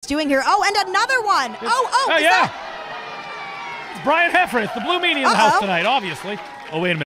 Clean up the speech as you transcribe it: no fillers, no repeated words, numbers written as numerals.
doing here. Oh, and another one. Yeah. It's Brian Heffron. It's the Blue Meanie in the house tonight, obviously. Oh, wait a minute.